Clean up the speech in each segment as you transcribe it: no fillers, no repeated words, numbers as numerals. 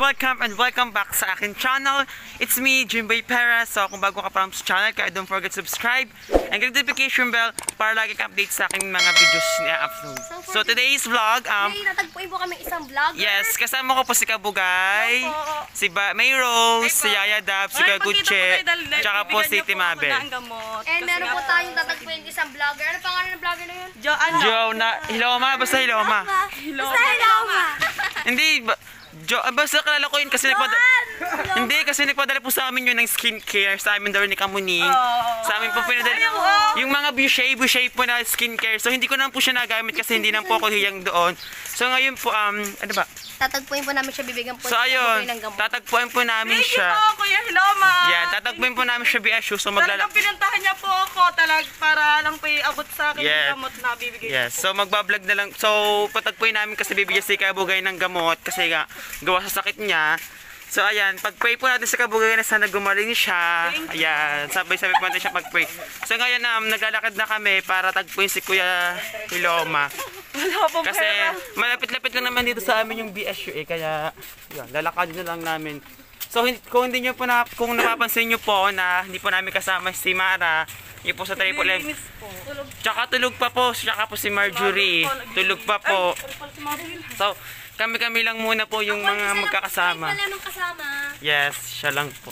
welcome back sa akin channel. It's me, Jimboy Perez. So kung bago ka pa sa channel, kaya don't forget to subscribe and click the notification bell para lagi ka update sa aking mga videos na upload. So today's vlog, natagpuin po kami isang vlogger. yes, kasama ko po si Kabugay, si May Rose, si Yaya Dab, si Kaguche, tsaka po si Timabel. And meron po tayong tatagpuin isang vlogger. Ano pangalan ng vlogger na yun? Hiloma, basta Hiloma. Basta Hiloma. Hindi, basta kalala ko yun kasi nagpadala po sa amin yun ng skincare sa amin daw ni Kamuning. Sa amin po pinadala yung mga Bushay po na skincare. So hindi ko naman po siya nagamit kasi hindi naman po ako hiyang doon. So ngayon po, ano ba? Tatagpuin po namin siya, bibigyan po so ayun, tatagpuin po namin siya. Thank you po, Kuya Hiloma. Yan, tatagpuin po namin siya BSU. So talagang pinuntahan niya po ako para lang po iabot sa akin yung gamot na bibigay niya po. So magbablog na lang. So patagpuin namin kasi bibigyan si Kabugay ng gamot kasi gawa sa sakit niya. So ayan, pag-pray po natin sa Kabugay na sana gumaling siya. Ayan, sabay-sabay po natin siya pag-pray. So ngayon naglalakad na kami para tagpuin si Kuya Hiloma. Kasi malapit-lapit lang naman dito sa amin yung BSU kaya yun, lalakad na lang namin. So kung hindi niyo po kung napapansin niyo po na hindi po namin kasama si Mara, yun po sa Triple M. Tsaka tulog pa po, tsaka po si Marjorie. Tulog pa po. So kami lang muna po yung mga magkakasama. Yes, siya lang po.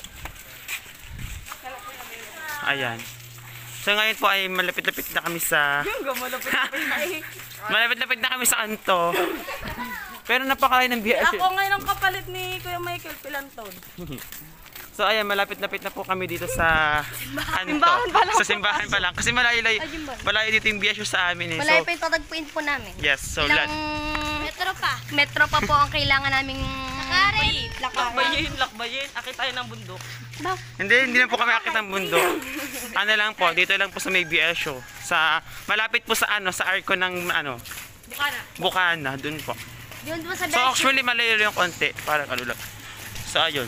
Ayan. So ngayon po ay malapit-lapit na kami sa malapit-lapit na kami sa kanto. Pero napakain ng biya. Ako ngayon ang kapalit ni Kuya Michael Pilanton. So ayan, malapit-lapit na po kami dito sa kanto. Sa simbahan pa lang. Kasi malayo dito yung biya sa amin eh. Malayo pa yung tatagpuin po namin. Yes, so Metro pa po ang kailangan naming lakbayin. Akit tayo ng bundok. Hindi na po kami akit ng bundok. Ano lang po, dito lang po sa may BSO. Malapit po sa sa arko ng Bukana, dun po. So actually malayo yung konti, parang lang. So ayun.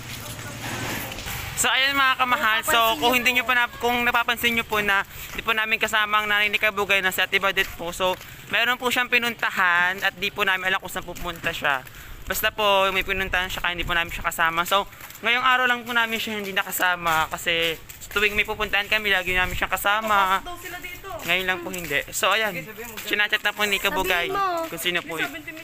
So ayun mga kamahal, so kung napapansin niyo po na hindi po namin kasama ang nanay ni Kabugay na si Ate Badet po. So meron po siyang pinuntahan at di po namin alam kung saan pupunta siya. Basta po may pinuntahan siya kaya hindi po namin siya kasama. So ngayong araw lang po namin siya hindi nakasama kasi tuwing may pupuntahan kami lagi namin siyang kasama. Ngayon lang po hindi. So ayan, sinachat na po ni Kabugay kung sino po yun.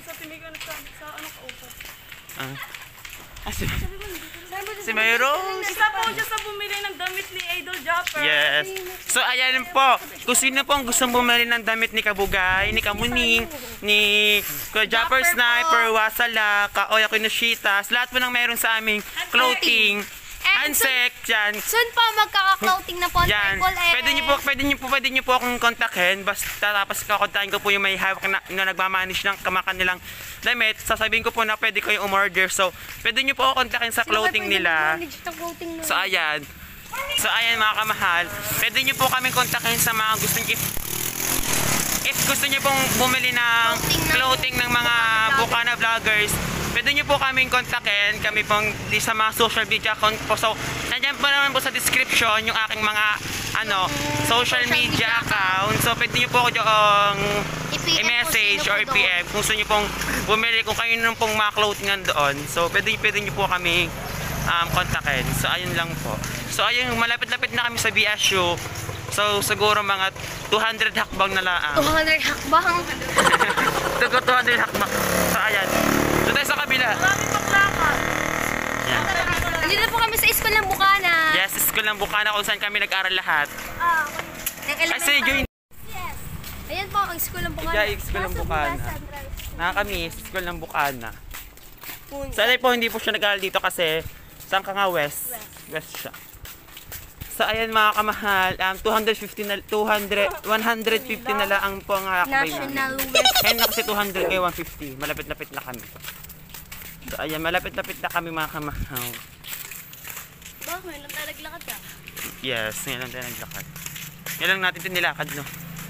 Si May Rose. Isa po siya sa bumili ng damit ni Idol Japper. Yes. So ayan po, kung sino po ang gustong bumili ng damit ni Kabugay, ni Kamuning, ni Japper Sniper, Wasala, Kaoya Kinoshitas, lahat po nang meron sa aming clothing. Ansek, yan. Soon po magkaka-clothing na po. Yan. Pwede niyo po akong kontakin. Basta tapos kakontakin ko po yung may hawak na nagmamanage ng kanilang damit. Sasabihin ko po na pwede kayong umorder. So, pwede niyo po ako kontakin sa clothing nila. So, ayan. So, ayan mga kamahal. Pwede niyo po kami kontakin sa mga gusto niyo. If gusto niyo pong bumili ng clothing ng mga Bukana vloggers, pwede nyo po kaming kontakin, kami pong sa mga social media account po. So, nandiyan po naman po sa description yung aking mga social media account. So, pwede nyo po ako i-message or i-PM kung gusto nyo pong bumili, kung kayo nung pong mga clothing doon. So, pwede nyo po kaming kontakin. So, ayun lang po. So, ayun, malapit-lapit na kami sa BSU. So, siguro mga 200 hakbang na lang. 200 hakbang? 200 hakbang. So, ayan. So, tayo sa kabila. Marami pang lakad. Yan. Nandito na po kami sa school ng Bukana. Yes, school ng Bukana kung saan kami nag-aral lahat. Kasi yun. Ayan po ang school ng Bukana. Yeah, school ng Bukana. Nakakami, school ng Bukana. Sanay po hindi po siya nag-aral dito kasi saan ka nga west? West siya. So ayan mga kamahal, 150 na lang po ang hakbay namin. National West. Kaya na kasi 200 kay 150, malapit-lapit na kami. So ayan, malapit-lapit na kami mga kamahal. Ba, may naglalakad ka? Yes, ngayon lang tayo naglakad. Ngayon lang natin ito nilakad, no?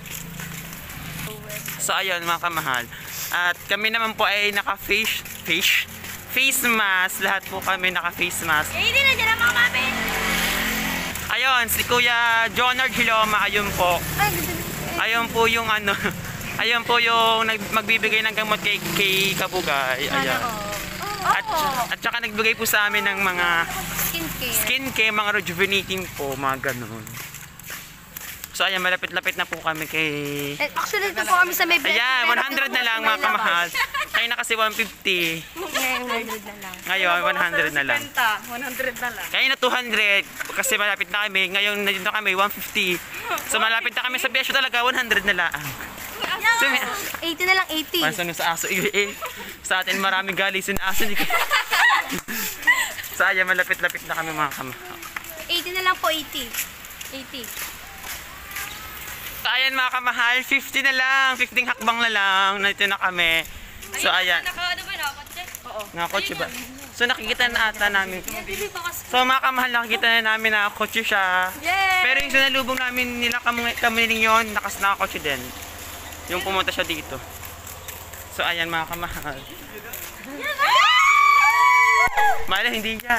So ayan mga kamahal. At kami naman po ay naka-face mask. Lahat po kami naka-face mask. Hindi na dyan ang mga mami. Ayun, si Kuya Jonard Hiloma, ayun po. Ayun po yung ayun po yung magbibigay ng gamot kay Kabugay. Ayan. At saka nagbigay po sa amin ng mga Skincare. skincare, mga rejuvenating po, mga ganun. So ayan, malapit-lapit na po kami kay... Actually, ito po kami sa may Ayan, 100 na lang mga kamahal. Kayo na kasi 150. Ngayon, 100 na lang. Ngayon, 100 na lang. 100 na lang. Kaya na 200 kasi malapit na kami. Ngayon nandito na kami 150. So malapit na kami sa presyo talaga 100 na lang. So, 80 na lang, 80. pansan sa aso sa atin maraming galisin na aso. So ayan, malapit-lapit na kami mga kamahal. 80 na lang po, 80. 80. So ayan mga kamahal, 50 na lang. 50 hakbang na lang. Nandito na kami. So ayan. Ano ba na? Oo. Nakakotse ba? So nakikita na ata namin. So mga kamahal, nakikita na namin na kotse siya. Yay! Pero yung sinalubong namin nila kami yun, nakakotse din. Yung pumunta siya dito. So ayan mga kamahal. Mala, hindi yan.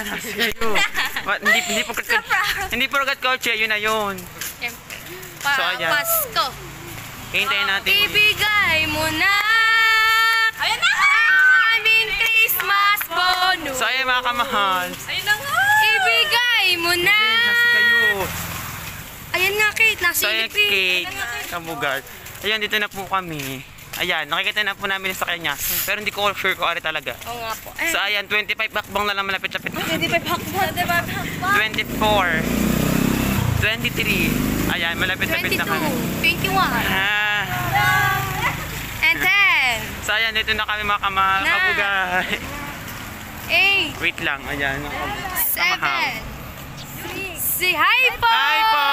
Hindi po agad kotse, yun na yun. So, ayan. Pasko. Hintayin natin. Ibigay mo na. Ayan na! Aming Christmas bonus. So ayan mga kamahal. Ayun na nga! Ibigay mo na. Kasi kayo. Ayan nga, Kate. So ayan, Nasilipin. cake. Kabugat. Ayan, dito na po kami. Ayan, nakikita na po namin sa kanya. Pero hindi ko sure kung ari talaga. Oo nga po. So ayan, 25 bakbang na lang malapit-lapit. 25 hakbang. 24. 23. Ayan, malapit-lapit 22. na kami. 21. Ah. And 10. So ayan, dito na kami mga kabugay. 8. Wait lang, ayan. 7. Si hi po! Hi po!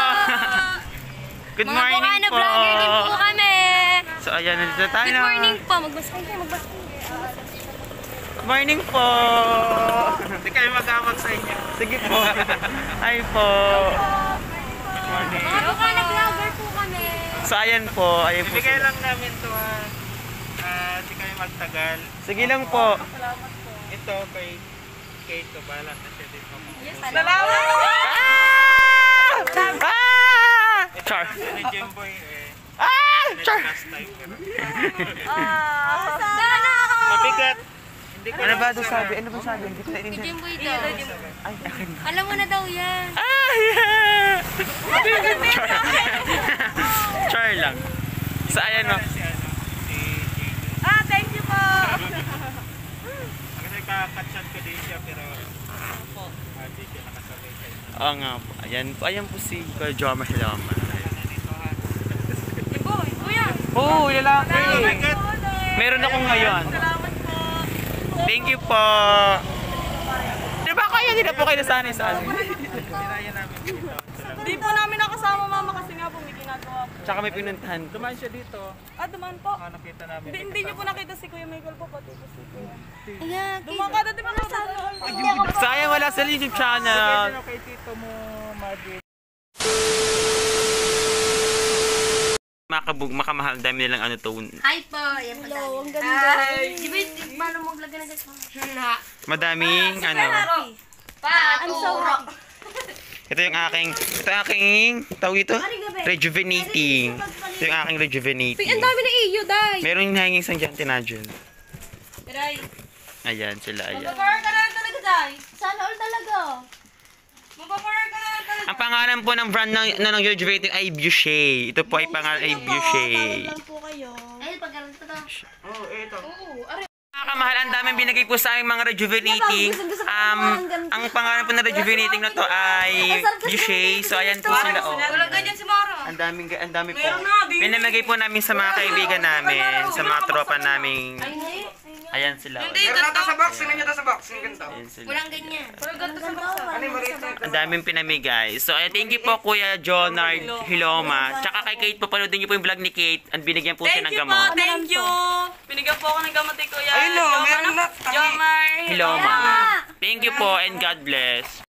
Good Mga morning Bukana po! vlogger din po kami. So ayan, nandito tayo Good na. morning po. Magbasay kayo, magbasay. Good morning po! Hindi kayo mag-awag sa inyo. Sige po. Hi po! Good morning. Mga Bukana vlogger po kami. So ayan po, ayan po. Bigay lang namin to ha. Hindi kayo magtagal. Sige lang po. Ito kay Kate to bahala na siya din. Salamat! Ah! Char! Ni Jimboy Char! last time. Pero Sana ako. mabigat. Hindi ko Ano ba doon sabi? Ano ba sabi? Hindi ko Si naiintindihan. Jimboy daw. Ay, akin. Alam mo na daw yan. Yeah! Char lang. So ayan o. si ano, si Jamie. Thank you po! Kasi kakatchat ko din siya pero hindi siya nakasabay sa inyo. Oo nga po. Ayan po si Kuya Jomar Hilama. Nandito ha. Kuya! Oo, lalaki. Mabigat. Meron ako ngayon. Salamat po! Thank you po. Di ba kaya nila po kayo nasanay sa amin? Sinaya namin dito. Di po namin nakasama mama kasi nga po may ginagawa po. Tsaka may pinuntahan. Dumaan siya dito. Dumaan po. Nakita namin. Hindi niyo po nakita si Kuya Michael po pati po si Kuya. Ayan. Dumaan ka na, di ba kasama? Sayang wala sa YouTube channel. Ano kay tito mo, Margie? Makamahal, dami nilang ano to. Hi po. Ayan po. Hello, ang ganda. Di ba, paano mo maglagay ng gas? Madaming ano. Paturo. Ito yung aking tawag ito? Rejuvenating. Ito yung aking rejuvenating. Ang dami na iyo, day. Meron yung hanging sa dyan, tinadyan. Ray, Ayan sila, ayan. mababar ka na talaga, Day. Sana all talaga. Mababar ka na talaga. Ang pangalan po ng brand ng rejuvenating ay Buchet. Ito po ay pangalan ay Buchet. po kayo. Ay, pag-aral ko to. Oh, ito. Mga kamahal, ang daming binigay po sa aming mga rejuvenating. Ang pangalan po ng rejuvenating na to ay Buchet. So ayan po sila. Oh. Wala ganyan si Mara. Ang dami po. Pinamigay po namin sa mga kaibigan namin, sa mga tropa namin. Ayan sila. Oh. Sa box, sino sa box? Yung ganito. Ayan sila. Walang ganyan. Ang daming pinamigay. So, ayan, thank you po Kuya Jonard Hiloma. Tsaka kay Kate po, panoodin niyo po yung vlog ni Kate. Ang binigyan po siya ng Thank you po, gamot. thank you. Binigyan po ako ng gamot ni Kuya. Ayun, meron na. Jomar Hiloma. Thank you po and God bless.